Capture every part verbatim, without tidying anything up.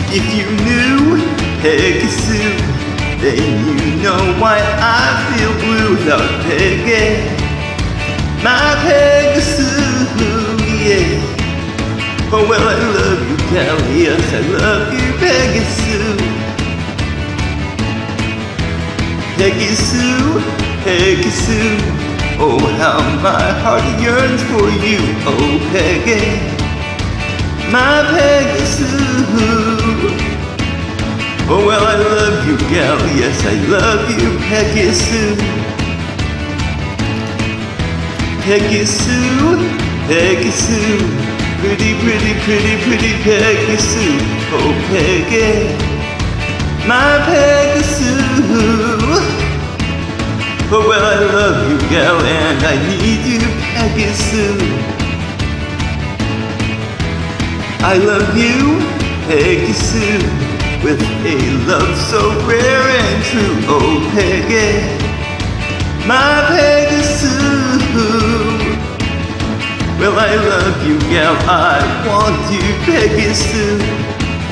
If you knew Peggy Sue, then you know why I feel blue without Peggy. My Peggy Sue, yeah. Oh well, I love you, gal, yes, I love you, Peggy Sue. Peggy Sue, Peggy Sue, oh how my heart yearns for you, oh Peggy. My Peggy Sue. Oh well, I love you, gal, yes, I love you, Peggy Sue. Peggy Sue, Peggy Sue, pretty, pretty, pretty, pretty Peggy Sue. Oh Peggy, my Peggy Sue. Oh well, I love you, gal, and I need you, Peggy Sue. I love you, Peggy Sue, with a love so rare and true, oh Peggy, my Peggy Sue. Well, I love you, gal, I want you, Peggy Sue.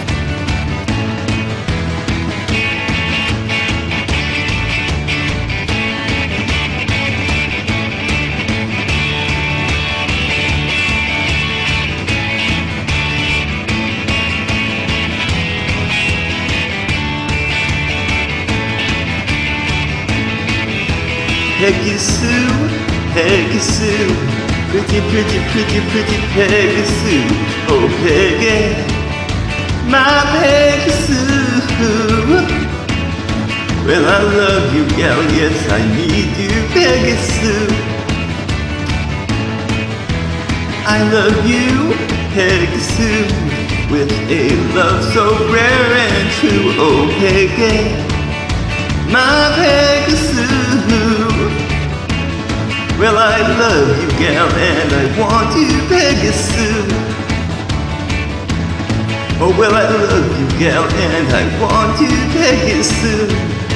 Peggy Sue, Peggy Sue, pretty, pretty, pretty, pretty Peggy Sue. Oh Peggy, my Peggy Sue. Well, I love you, gal, yes, I need you, Peggy Sue. I love you, Peggy Sue, with a love so rare and true. Oh Peggy, my Peggy Sue. Well, I love you, gal, and I want you, Peggy Sue. Oh, well, I love you, gal, and I want you, Peggy Sue.